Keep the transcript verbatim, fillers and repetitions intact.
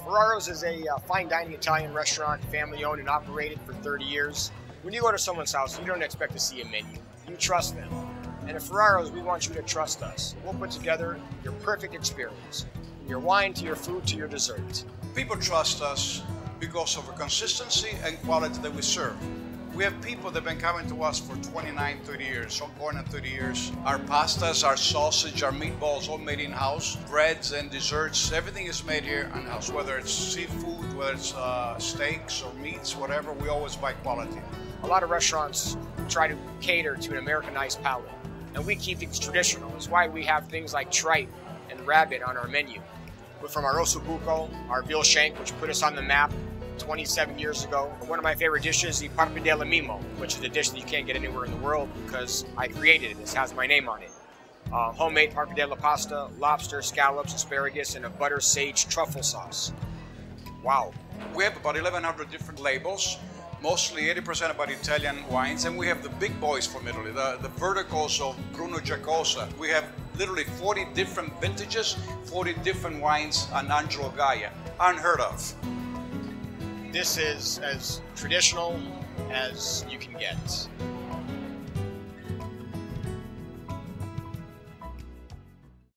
Ferraro's is a uh, fine dining Italian restaurant, family owned and operated for thirty years. When you go to someone's house, you don't expect to see a menu. You trust them. And at Ferraro's, we want you to trust us. We'll put together your perfect experience, from your wine to your food to your dessert. People trust us because of the consistency and quality that we serve. We have people that have been coming to us for twenty-nine, thirty years, some more than thirty years. Our pastas, our sausage, our meatballs, all made in-house. Breads and desserts, everything is made here in-house. Whether it's seafood, whether it's uh, steaks or meats, whatever, we always buy quality. A lot of restaurants try to cater to an Americanized palate, and we keep things traditional. That's why we have things like tripe and rabbit on our menu. We're from our ossobuco, our veal shank, which put us on the map twenty-seven years ago. One of my favorite dishes, the pappardelle mimo, which is a dish that you can't get anywhere in the world because I created it. This has my name on it. Uh, homemade pappardelle pasta, lobster, scallops, asparagus, and a butter sage truffle sauce. Wow. We have about eleven hundred different labels, mostly eighty percent about Italian wines, and we have the big boys from Italy, the, the verticals of Bruno Giacosa. We have literally forty different vintages, forty different wines on Angelo Gaia. Unheard of. This is as traditional as you can get.